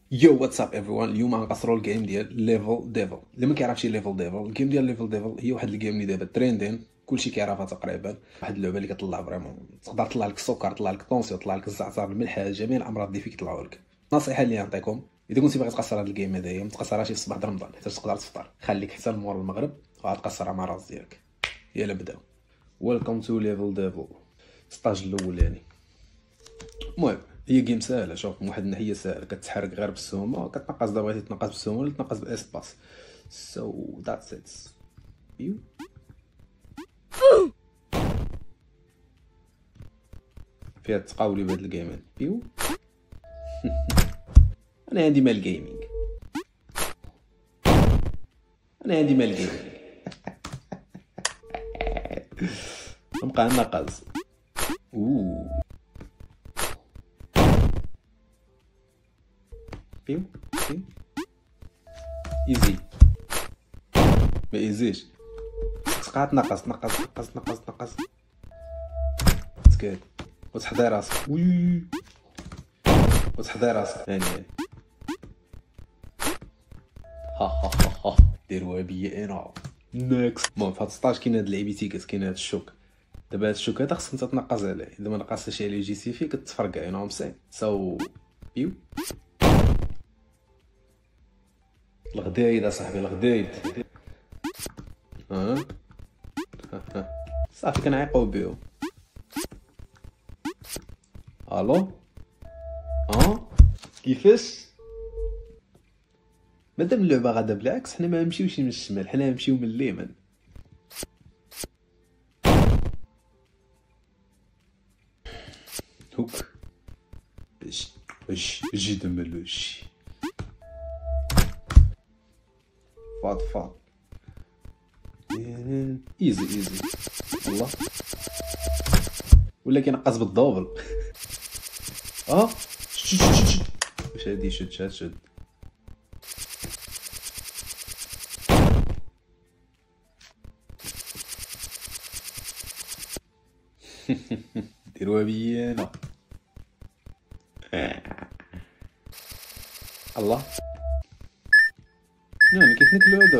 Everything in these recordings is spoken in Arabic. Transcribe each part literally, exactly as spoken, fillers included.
يو واتساب ايفريوان. اليوم غنقصروا الجيم ديال ليفل ديفل. اللي ما كيعرفش ليفل ديفل، الجيم ديال ليفل ديفل هي واحد الجيم اللي دابا تريندين، كلشي كيعرفها تقريبا. واحد اللعبه اللي كطلع فريمون، تقدر تطلع لك السكر، تطلع لك الطونسيون، تطلع لك الزعتر، الملح، جميع الامراض اللي فيك يطلعوا لك. النصيحه اللي نعطيكم، اذا كنتي باغي تقصر هذا الجيم هذايا، ما تقصرهاش في الصباح د رمضان حيت تقدر تفطر. خليك حتى لمور المغرب وعاد تقصرها مع راس ديالك. يلا بداو. ويلكم تو ليفل ديفل ستاج الاولاني. المهم هي جيم ساهله، شوف من واحد الناحيه ساهله، كتحرك غير بالسومه، كتنقص دابا بغيتي تنقص بالسومه ولا تنقص بالاسباس. سو ذاتس ات. يو فيها تقاولي بهاد الجيمات. بيو انا عندي مال جيمنج، انا عندي مال جيمنج. نبقى نقص. اوه بيو بيو ايزي. ما ايزيش، تبقى تنقص تنقص تنقص تنقص تنقص سكات وتحضي راسك. وي وتحضي راسك هاني هاني. ها ها ها ها ديروها بيا انا نيكست. المهم في هاد ستاج كاين هاد اللعيبيتيكات، كاين هاد الشوك. دابا هاد الشوك هذا خصك انت تنقص عليه، اذا ما نقصتش عليه جي سي في كتفرقع يو نو سي. سو بيو الغدايد اصاحبي، الغدايد. ها ها صافي كنعيقو بيهم. الو ها كيفاش؟ مادام اللعبه غادا بالعكس، حنا ما نمشيوش من الشمال، حنا نمشيو من اليمين. هوك اش اش جد ملوش. فاض فاض ايزي ايزي. الله ولا كينقص بالدوبل. اه شد شد شد شد. واش هادي؟ شد شد شد. ديروها بيا انا. الله يعني كيف ناكلو هذا؟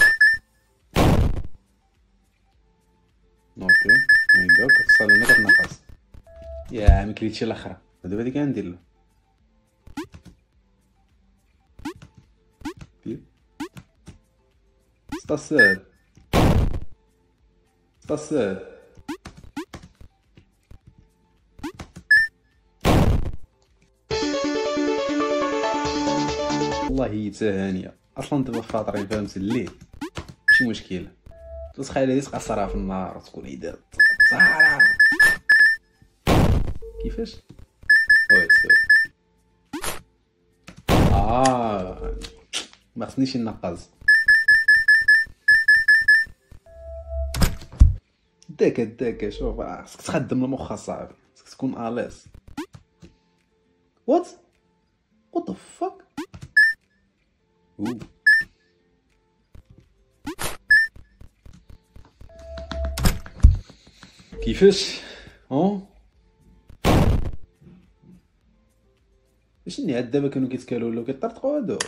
اوكي هيدا كتصال هنا كتنقص. يا ما كليتش الاخرى، دابا هادي كندير له. سطاسات سطاسات. والله هي هانيه اصلا دابا فاطرين فهمت الليل، ماشي مشكله. تخيل هادي تقصرها في النهار وتكون عيدات زهرة. كيفاش؟ ويت ويت اه ما خصنيش ننقص. داك داك شوف خصك تخدم المخ اصاحبي، خصك تكون اليس. وات وات ذا فاك. اوه كيفاش؟ ها واش ني عاد دابا كانوا كيتكالوا ولاو كيطرطقوا هادو.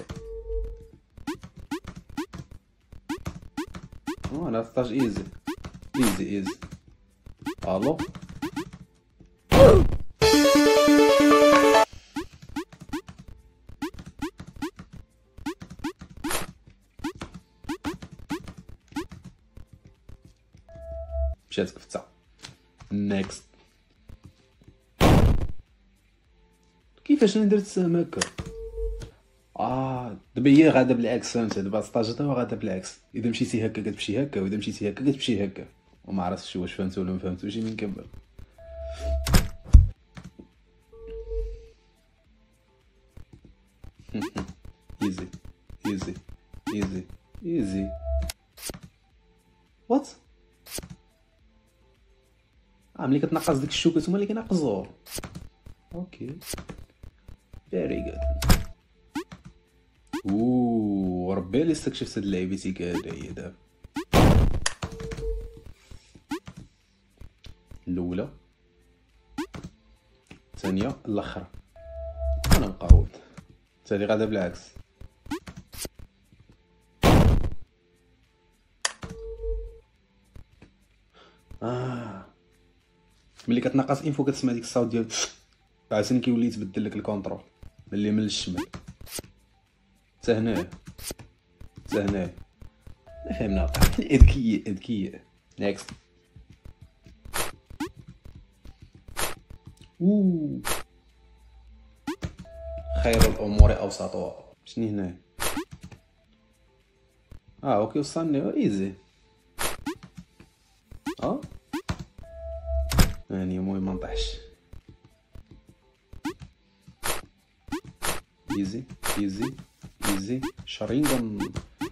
اه انا ستاج ايزي ايزي ايزي. الو مشات كفته. نيكست. كيفاش انا درت سهم هكا؟ اه دابا هي غادا بالعكس، فهمت؟ دابا ستاج تا غادا بالعكس، اذا مشيتي هكا كتمشي هكا، واذا مشيتي هكا كتمشي هكا. وما عرفتش واش فهمت ولا ما فهمتوش من قبل. ايزي ايزي ايزي ايزي. وات اه ملي كتنقص ديك الشوكات هما اللي كينقصوا. اوكي فيري جود. اوه ربي اللي استكشفت هاد اللعيبيتيك هادي دابا. الاولى الثانيه الاخرى. انا مقاود. هادي غادا بالعكس. اه ملي كتنقص انفو كتسمع ديك الصوت ديال عاوتاني كيولي يتبدل لك الكونترول من اليمين للشمال. حتى هنايا حتى هنايا فهمنا. اذكياء اذكياء. نيكست. اوه خير الامور اوسطها. شنو هنا؟ اه اوكي وصلني ايزي. اه يعني المهم ما نطيحش. ايزي ايزي ايزي شرينغان.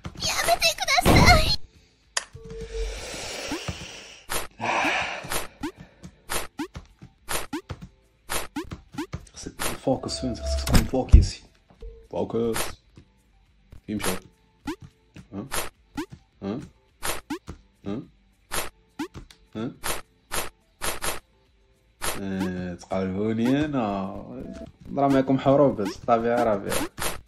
خصك فوكس فين خصك تكون فوكيسي. فوكس فين مشى؟ ها ها ها ها اه تقاربوني انا نضرب معكم حروب بس طبيعي ربيع.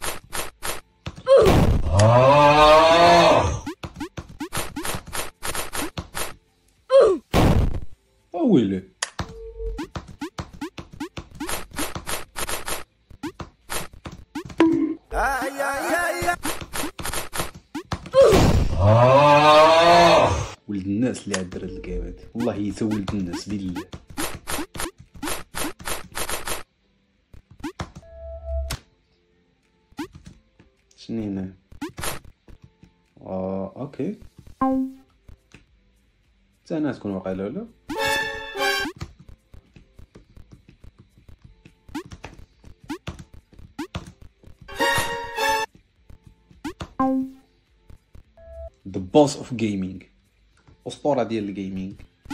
ويلي ولد الناس اللي عاد درت الكيم هادي والله هي تا ولد الناس بالله. شنو هنا؟ اه اوكي حتى انا تكون واقيلا ولا The boss of gaming. أسطورة ديال الجيمنج.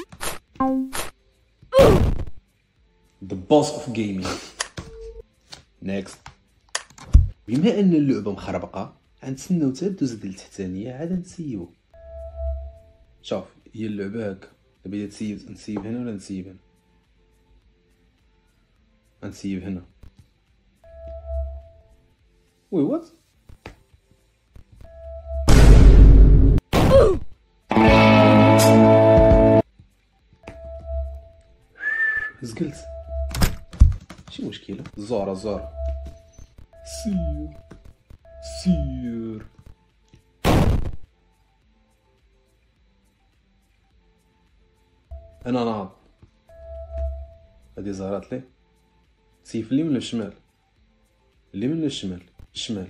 The boss of gaming. Next. بما ان اللعبة مخربقة غنتسناو حتى دوز ديال التحتانية عاد نسيبو. شوف هي اللعبة هاكا دابا إلا تسيب نسيب هنا ولا نسيب هنا؟ غنسيب هنا. وي وات؟ زقلت شي مشكلة. زورة زورة سير سير. انا ناض هادي زهرات لي. سيف اليمين ولا الشمال؟ اليمين ولا الشمال؟ الشمال.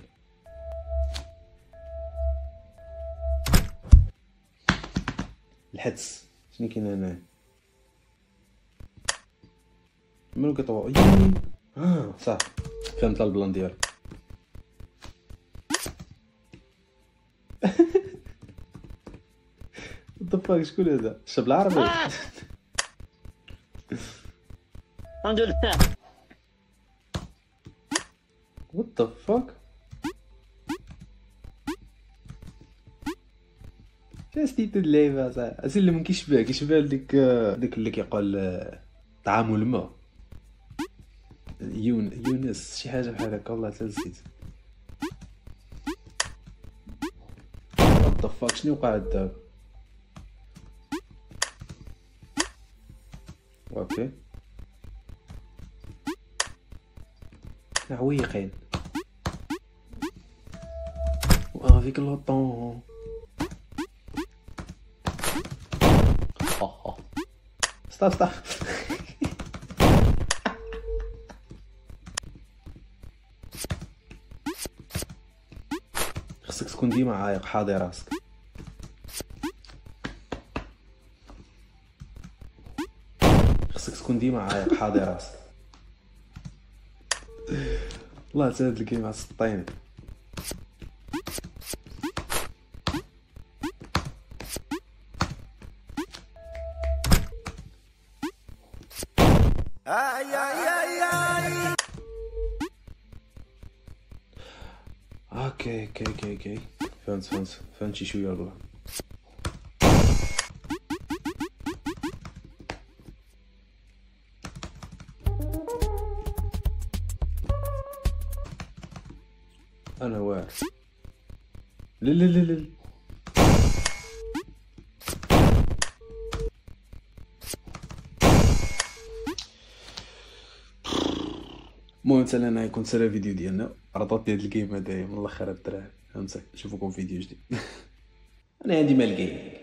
الحدس شنو كاين هنا؟ مالو كيطوى اه صح فهمت البلان ديالو. وات شكون هذا؟ الشاب العربي. الحمد لله. وات ذا فاك شتيت اللعبه صح. اسير اللي من كيشبه كيشبه ديك ديك اللي كيقول طعام الماء. يون يونس شي حاجه بحال هكا والله حتى نسيت. وات ذا فاك شنو وقع دابا؟ اوكي عويقين وافيك لوطون. ستاف ستاف. خصك تكون ديما عايق حاضي راسك. خصك تكون ديما عايق حاضي راسك. والله حتى هاد الكيم عسطيني. اوكي اوكي اوكي اوكي فهمت فهمت فهمت شي شويه البلان. انا واعر. لا لا لا لا المهم حتى انا كنت سالي الفيديو ديالنا عرضت هاد الجيم هدايا من الاخر الدراري. فهمتك، نشوفكم فيديو جديد. انا عندي مال جيم.